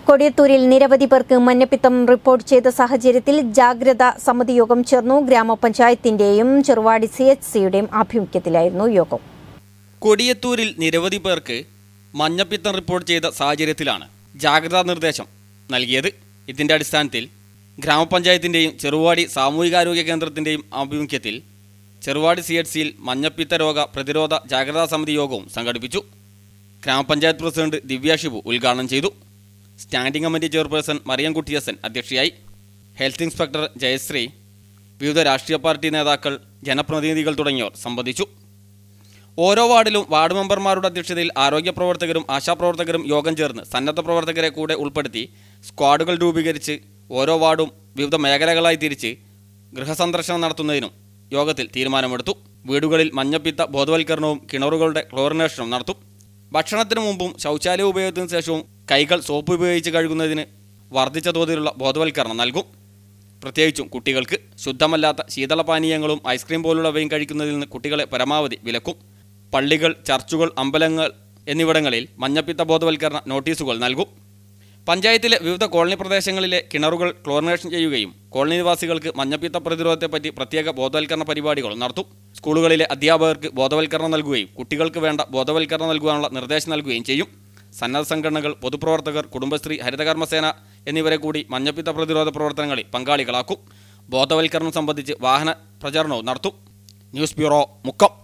കൊടിയത്തൂരിൽ നിരവധി പേർക്ക് മഞ്ഞപ്പിത്തം റിപ്പോർട്ട് ചെയ്ത സാഹചര്യത്തിൽ ജാഗ്രതാ സമിതി യോഗം ചേർന്നു. ഗ്രാമപഞ്ചായത്തിന്റെയും ചെറുവാടി CHCയുടെയും ആഭിമുഖ്യത്തിലായിരുന്നു യോഗം. കൊടിയത്തൂരിൽ നിരവധി പേർക്ക് മഞ്ഞപ്പിത്തം റിപ്പോർട്ട് ചെയ്ത സാഹചര്യത്തിലാണ് ജാഗ്രതാ നിർദ്ദേശം നൽകിയത്. ഇതിന്റെ അടിസ്ഥാനത്തിൽ ഗ്രാമപഞ്ചായത്തിന്റെയും ചെറുവാടി സാമൂഹികാരോഗ്യ കേന്ദ്രത്തിന്റെയും ആഭിമുഖ്യത്തിൽ ചെറുവാടി CHCയിൽ മഞ്ഞപ്പിത്ത രോഗ പ്രതിരോധ ജാഗ്രതാ സമിതി യോഗവും സംഘടിപ്പിച്ചു. ഗ്രാമപഞ്ചായത്ത് പ്രസിഡന്റ് ദിവ്യ ഷിബു ഉദ്ഘാടനം ചെയ്തു. Standing committee chairperson Mariyamkutty S അധ്യക്ഷയായി. ഹെൽത്ത് ഇൻസ്പെക്ടർ ജയശ്രീ, വിവിധ രാഷ്ട്രീയ പാർട്ടി നേതാക്കൾ, ജനപ്രതിനിധികൾ തുടങ്ങിയവർ സംബന്ധിച്ചു. ഓരോ വാർഡിലും വാർഡ് മെമ്പർമാരുടെ അധ്യക്ഷതയിൽ ആരോഗ്യ പ്രവർത്തകരും ആശാപ്രവർത്തകരും യോഗം ചേർന്ന് സന്നദ്ധ പ്രവർത്തകരെ കൂടെ ഉൾപ്പെടുത്തി സ്ക്വാഡുകൾ രൂപീകരിച്ച് ഓരോ വാർഡും വിവിധ മേഖലകളായി തിരിച്ച് ഗൃഹസന്ദർശനം നടത്തുന്നതിനും യോഗത്തിൽ തീരുമാനമെടുത്തു. വീടുകളിൽ മഞ്ഞപ്പിത്ത ബോധവൽക്കരണവും കിണറുകളുടെ ക്ലോറിനേഷനും നടത്തും. ഭക്ഷണത്തിന് മുമ്പും ശൗചാലയ ഉപയോഗത്തിന് ശേഷവും കൈകൾ സോപ്പ് ഉപയോഗിച്ച് കഴുകുന്നതിന് വർദ്ധിച്ച തോതിലുള്ള ബോധവൽക്കരണം നൽകും. പ്രത്യേകിച്ചും കുട്ടികൾക്ക് ശുദ്ധമല്ലാത്ത ശീതളപാനീയങ്ങളും ഐസ്ക്രീം പോലുള്ളവയും കഴിക്കുന്നതിൽ നിന്ന് കുട്ടികളെ പരമാവധി വിലക്കും. പള്ളികൾ, ചർച്ചുകൾ, അമ്പലങ്ങൾ എന്നിവിടങ്ങളിൽ മഞ്ഞപ്പിത്ത ബോധവൽക്കരണ നോട്ടീസുകൾ നൽകും. പഞ്ചായത്തിലെ വിവിധ കോളനി പ്രദേശങ്ങളിലെ കിണറുകൾ ക്ലോറിനേഷൻ ചെയ്യുകയും കോളനി നിവാസികൾക്ക് മഞ്ഞപ്പിത്ത പ്രതിരോധത്തെപ്പറ്റി പ്രത്യേക ബോധവൽക്കരണ പരിപാടികൾ നടത്തും. സ്കൂളുകളിലെ അധ്യാപകർക്ക് ബോധവൽക്കരണം നൽകുകയും കുട്ടികൾക്ക് വേണ്ട ബോധവൽക്കരണം നൽകുവാനുള്ള നിർദ്ദേശം നൽകുകയും ചെയ്യും. സന്നദ്ധ സംഘടനകൾ, പൊതുപ്രവർത്തകർ, കുടുംബശ്രീ, ഹരിതകർമ്മസേന എന്നിവരെ കൂടി മഞ്ഞപ്പിത്ത പ്രതിരോധ പ്രവർത്തനങ്ങളിൽ പങ്കാളികളാക്കും. ബോധവൽക്കരണം സംബന്ധിച്ച് വാഹന പ്രചാരണവും നടത്തും. News bureau, Mukkam.